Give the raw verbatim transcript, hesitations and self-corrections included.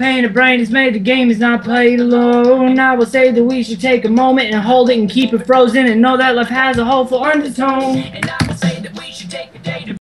pain of brain is made, the game is not played alone. I will say that we should take a moment and hold it and keep it frozen and know that life has a hopeful undertone. And I will say that we should take a day to